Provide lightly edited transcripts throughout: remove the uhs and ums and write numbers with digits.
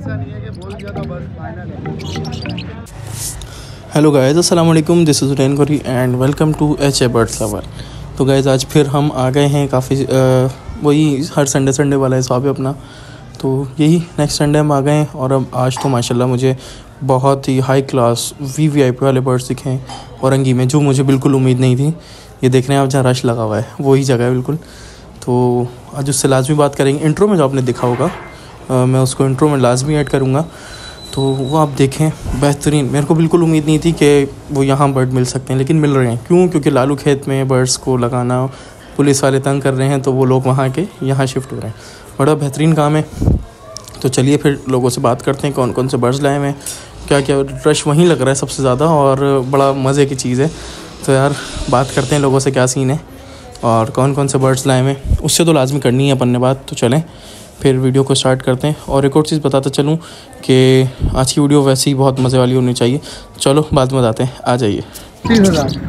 ऐसा नहीं है कि बोल दिया तो बस फाइनल है। हेलो गाइस, अस्सलाम वालेकुम, this is Hussain Gauri and welcome to H A birds lover. तो गाइस आज फिर हम आ गए हैं काफ़ी वही हर संडे वाला हिसाब है अपना। तो यही नेक्स्ट संडे हम आ गए हैं और अब आज तो माशाल्लाह मुझे बहुत ही हाई क्लास वीवीआईपी वाले बर्ड्स दिखे हैं औरंगी में, जो मुझे बिल्कुल उम्मीद नहीं थी। ये देख रहे हैं आप जहाँ रश लगा हुआ है वही जगह है बिल्कुल। तो आज उससे लाजमी बात करेंगे। इंट्रो में जो आपने देखा होगा मैं उसको इंट्रो में लाजमी ऐड करूँगा, तो वो आप देखें बेहतरीन। मेरे को बिल्कुल उम्मीद नहीं थी कि वो यहाँ बर्ड मिल सकते हैं, लेकिन मिल रहे हैं। क्यों? क्योंकि लालू खेत में बर्ड्स को लगाना पुलिस वाले तंग कर रहे हैं, तो वो लोग वहाँ के यहाँ शिफ्ट हो रहे हैं। बड़ा बेहतरीन काम है। तो चलिए फिर लोगों से बात करते हैं कौन कौन से बर्ड्स लाए हैं, क्या क्या रश वहीं लग रहा है सबसे ज़्यादा और बड़ा मज़े की चीज़ है। तो यार बात करते हैं लोगों से क्या सीन है और कौन कौन से बर्ड्स लाए हैं। उससे तो लाजमी करनी है अपन ने बात। तो चलें फिर वीडियो को स्टार्ट करते हैं। और एक और चीज़ बताता चलूँ कि आज की वीडियो वैसे ही बहुत मज़े वाली होनी चाहिए। चलो बाद में बताते हैं, आ जाइए। 30,000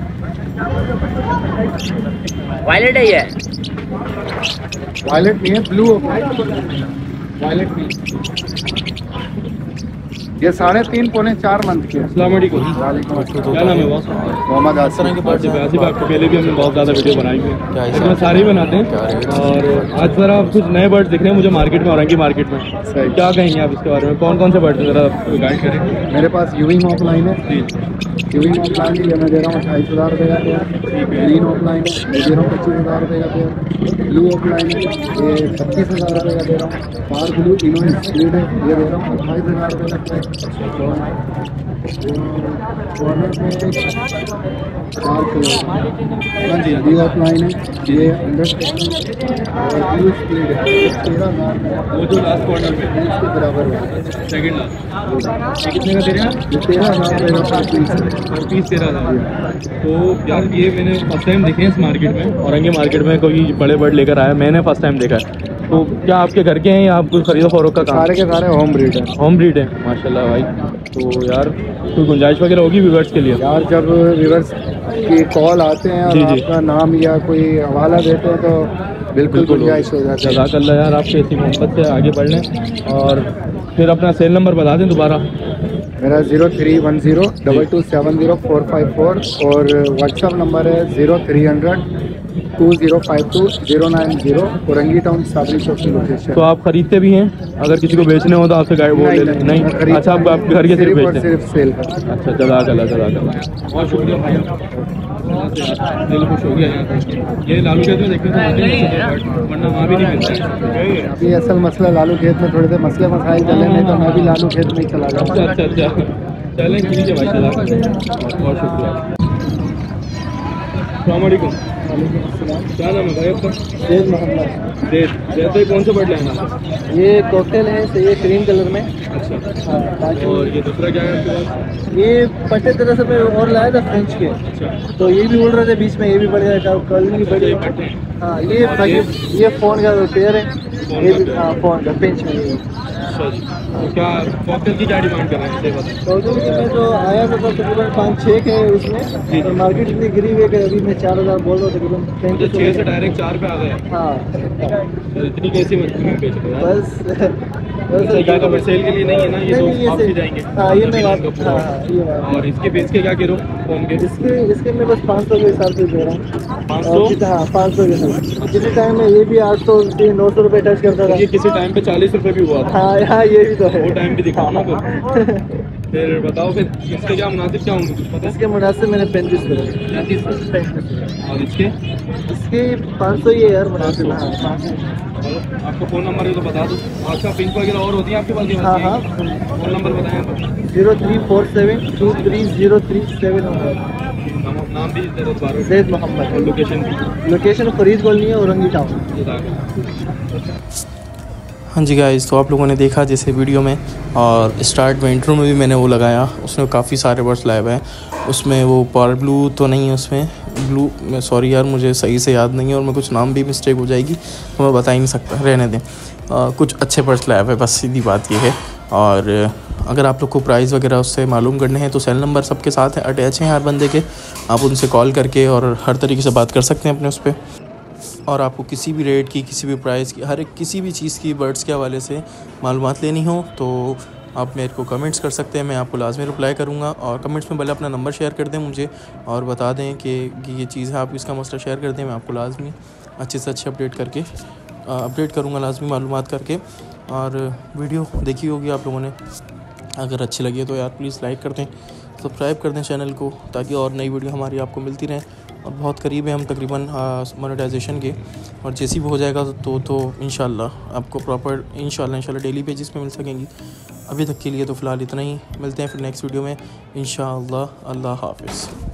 वायलेट है ये, वायलेट नहीं है, ब्लू वायलेट नहीं। ये 3.5 पौने 4 मंथ के। अस्सलाम वालेकुम। क्या नाम है बॉस? मोहम्मद आसिफ। आपके पहले भी हमने बहुत ज़्यादा वीडियो बनाई है, इसमें सारे ही बनाते हैं। और आज सर आप कुछ नए बर्ड दिख रहे हैं मुझे मार्केट में, औरंगी मार्केट में। सही। क्या कहेंगे आप इसके बारे में? कौन कौन से बर्ड ज़रा गाइड करें। मेरे पास यूविंग ऑफलाइन है। जी, यूविंग ऑफलाइन ये मैं दे रहा हूँ 2,500 रुपये का पेयर। ग्रीन ऑफलाइन है ये दे रहा हूँ 25,000 रुपये का पेयर। ब्लू ऑफलाइन है ये 25,000 रुपये का दे रहा हूँ। पार ब्लू इनोवेट स्प्लिट है ये दे रहा हूँ 28,000 रुपये का पेयर। कॉर्नर में 4 किलो। हाँ जी, ब्लू ऑफलाइन है ये 100% और ब्लू स्प्लिट है 13,000। वो जो लास्ट कॉर्नर में इसके बराबर है सेकंड लास्ट, ये कितने का दे रहे हैं आप? ये 13,000 रुपये का पीस है। और पीस 13,000। तो यार ये मैंने फर्स्ट टाइम देखे हैं इस मार्केट में, औरंगी मार्केट में कोई बड़े बर्ड लेकर आया, मैंने फर्स्ट टाइम देखा है। तो क्या आपके घर के हैं या आपको खरीदो फरोख का काम? सारे के सारे होम ब्रीड है। होम ब्रीड है माशाल्लाह भाई। तो यार कोई गुंजाइश वगैरह होगी व्यूअर्स के लिए? यार जब व्यूअर्स की कॉल आते हैं और जी, जी। आपका नाम या कोई हवाला देते हैं तो बिल्कुल गुंजाइश हो जाती है। जज़ाकल्लाह यार, आपके ऐसी मोहब्बत से आगे बढ़ लें। और फिर अपना सेल नंबर बता दें दोबारा। मेरा 0310 2270 और व्हाट्सअप नंबर है 0300 2052 औरंगी टाउन साबरी चौक की लोकेशन। तो आप खरीदते भी हैं? अगर किसी को बेचने हो तो आपसे गाइड बोल ले लें? नहीं, अच्छा आप घर के सिर्फ बेचते हैं? सिर्फ सेल का। अच्छा, जज़ाकल्लाह बहुत शुक्रिया भाई, दिल खुश हो गया यहाँ। ये लालू खेत में देखते हैं वरना वहाँ भी नहीं मिलता है। अभी असल मसला लालू खेत में थोड़े से मसले मसाइल चले, नहीं तो मैं भी लालू खेत में ही चला जाऊँ। अच्छा, चलें ठीक है भाई, जज़ाकल्लाह बहुत शुक्रिया। अस्सलाम वालेकुम। क्या नाम है भाई आपका? शेख मोहम्मद। जैसे कौन सा बर्ड लेना? ये कोकटेल है, तो ये क्रीम कलर में। अच्छा, हाँ, और ये दूसरा क्या है आपके पास? ये पट्टे तरह से मैं और लाया था फ्रेंच के। अच्छा, तो ये भी उड़ रहे थे बीच में, ये भी बढ़ गया, कल भी बढ़ गया। हाँ ये फ़ोन का पेयर है, ये भी हाँ फ़ोन का पेंच में। अच्छा जी। तो क्या कॉकटेल की क्या डिमांड कर रहे हैं? कोकटेल के मैं तो आया था तकरीबन 5-6 के उसमें, तो मार्केट इतनी गिरी हुई है कि अभी मैं 4,000 बोल रहा हूँ तकरीबन। 6 से डायरेक्ट 4 पे आ गए। हाँ तो इतनी कैसी मछली में बेच रहे हैं? बस ये तो फिर सेल के लिए नहीं है ना, ये तो आप ही जाएंगे। हाँ ये मैं आपका पूरा। और इसके बेच के क्या करो फोन के? इसके मैं बस 500 के हिसाब से दे रहा हूँ। 500? हाँ 500 के हिसाब। किसी टाइम में ये भी 800 से 900 रुपये टच करता था। ये किसी टाइम पे 40 रुपये भी हुआ था। हाँ ये भी तो है। वो टाइम भी दिखाओ ना फिर बताओ फिर इसके क्या मुनासिब क्या होंगे, कुछ पता है? इसके मुनासिब मैंने 35 करे। 35। और इसके 500 ही है यार मुनासिब। हाँ 500। आपका फ़ोन नंबर है तो बता दो। अच्छा, पिंक वगैरह और होती है आपके पास? हाँ फ़ोन नंबर बताएं तो। 0347 230371। नाम भी दोबारा? ज़ैद मोहम्मद। और लोकेशन फरीद कॉलोनी है, औरंगी टाउन। हाँ जी गाइस, तो आप लोगों ने देखा जैसे वीडियो में, और स्टार्ट में इंट्रो में भी मैंने वो लगाया, उसमें काफ़ी सारे बर्ड्स लाए हुए हैं। उसमें वो पार ब्लू तो नहीं है, उसमें ब्लू में सॉरी यार मुझे सही से याद नहीं है और मैं कुछ नाम भी मिस्टेक हो जाएगी तो मैं बता ही नहीं सकता, रहने दें। कुछ अच्छे बर्ड्स लाए हुए, बस सीधी बात ये है। और अगर आप लोग को प्राइस वगैरह उससे मालूम करने हैं तो सेल नंबर सबके साथ है, अटैच हैं हर बंदे के, आप उनसे कॉल करके और हर तरीके से बात कर सकते हैं अपने उस पर। और आपको किसी भी रेट की, किसी भी प्राइस की, हर एक किसी भी चीज़ की बर्ड्स के हवाले से मालूमात लेनी हो तो आप मेरे को कमेंट्स कर सकते हैं, मैं आपको लाजमी रिप्लाई करूँगा। और कमेंट्स में भले अपना नंबर शेयर कर दें मुझे और बता दें कि ये चीज़ है, आप इसका मसला शेयर कर दें, मैं आपको लाजमी अच्छे से अच्छे अपडेट करूँगा लाजमी मालूमात करके। और वीडियो देखी होगी आप लोगों ने, अगर अच्छी लगी तो यार प्लीज़ लाइक कर दें, सब्सक्राइब कर दें चैनल को, ताकि और नई वीडियो हमारी आपको मिलती रहें। और बहुत करीब है हम तकरीबन मोनेटाइजेशन के, और जैसी भी हो जाएगा तो इंशाल्लाह आपको प्रॉपर इंशाल्लाह डेली पेजेस पे मिल सकेंगी। अभी तक के लिए तो फ़िलहाल इतना ही, मिलते हैं फिर नेक्स्ट वीडियो में इंशाल्लाह। अल्लाह हाफ़िज़।